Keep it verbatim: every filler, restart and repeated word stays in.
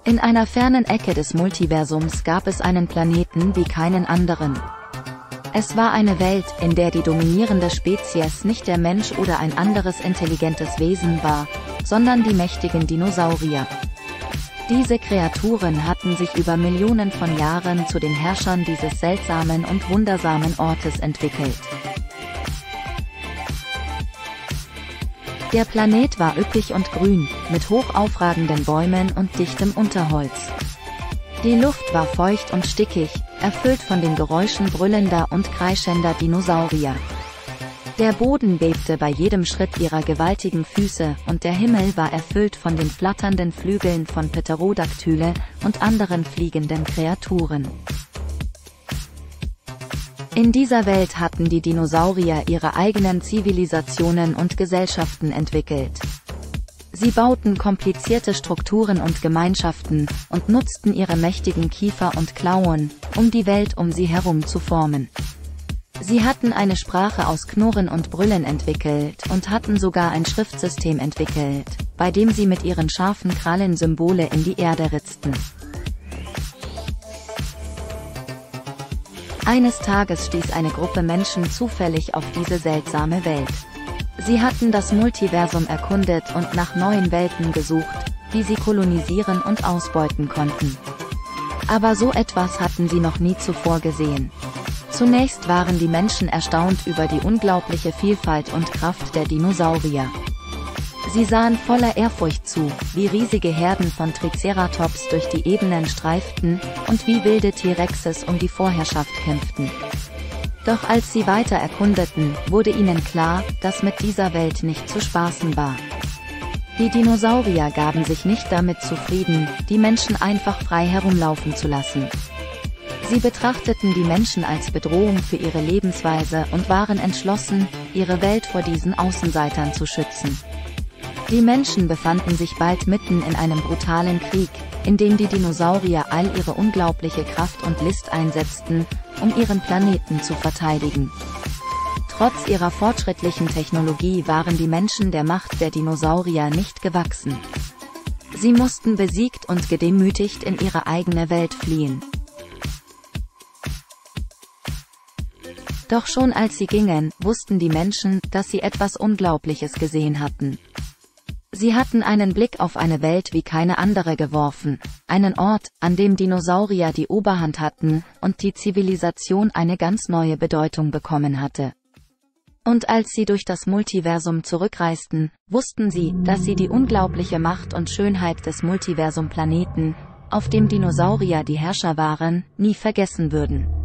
In einer fernen Ecke des Multiversums gab es einen Planeten wie keinen anderen. Es war eine Welt, in der die dominierende Spezies nicht der Mensch oder ein anderes intelligentes Wesen war, sondern die mächtigen Dinosaurier. Diese Kreaturen hatten sich über Millionen von Jahren zu den Herrschern dieses seltsamen und wundersamen Ortes entwickelt. Der Planet war üppig und grün, mit hoch aufragenden Bäumen und dichtem Unterholz. Die Luft war feucht und stickig, erfüllt von den Geräuschen brüllender und kreischender Dinosaurier. Der Boden bebte bei jedem Schritt ihrer gewaltigen Füße, und der Himmel war erfüllt von den flatternden Flügeln von Pterodaktyle und anderen fliegenden Kreaturen. In dieser Welt hatten die Dinosaurier ihre eigenen Zivilisationen und Gesellschaften entwickelt. Sie bauten komplizierte Strukturen und Gemeinschaften und nutzten ihre mächtigen Kiefer und Klauen, um die Welt um sie herum zu formen. Sie hatten eine Sprache aus Knurren und Brüllen entwickelt und hatten sogar ein Schriftsystem entwickelt, bei dem sie mit ihren scharfen Krallen Symbole in die Erde ritzten. Eines Tages stieß eine Gruppe Menschen zufällig auf diese seltsame Welt. Sie hatten das Multiversum erkundet und nach neuen Welten gesucht, die sie kolonisieren und ausbeuten konnten. Aber so etwas hatten sie noch nie zuvor gesehen. Zunächst waren die Menschen erstaunt über die unglaubliche Vielfalt und Kraft der Dinosaurier. Sie sahen voller Ehrfurcht zu, wie riesige Herden von Triceratops durch die Ebenen streiften, und wie wilde T-Rexes um die Vorherrschaft kämpften. Doch als sie weiter erkundeten, wurde ihnen klar, dass mit dieser Welt nicht zu spaßen war. Die Dinosaurier gaben sich nicht damit zufrieden, die Menschen einfach frei herumlaufen zu lassen. Sie betrachteten die Menschen als Bedrohung für ihre Lebensweise und waren entschlossen, ihre Welt vor diesen Außenseitern zu schützen. Die Menschen befanden sich bald mitten in einem brutalen Krieg, in dem die Dinosaurier all ihre unglaubliche Kraft und List einsetzten, um ihren Planeten zu verteidigen. Trotz ihrer fortschrittlichen Technologie waren die Menschen der Macht der Dinosaurier nicht gewachsen. Sie mussten besiegt und gedemütigt in ihre eigene Welt fliehen. Doch schon als sie gingen, wussten die Menschen, dass sie etwas Unglaubliches gesehen hatten. Sie hatten einen Blick auf eine Welt wie keine andere geworfen, einen Ort, an dem Dinosaurier die Oberhand hatten und die Zivilisation eine ganz neue Bedeutung bekommen hatte. Und als sie durch das Multiversum zurückreisten, wussten sie, dass sie die unglaubliche Macht und Schönheit des Multiversum-Planeten, auf dem Dinosaurier die Herrscher waren, nie vergessen würden.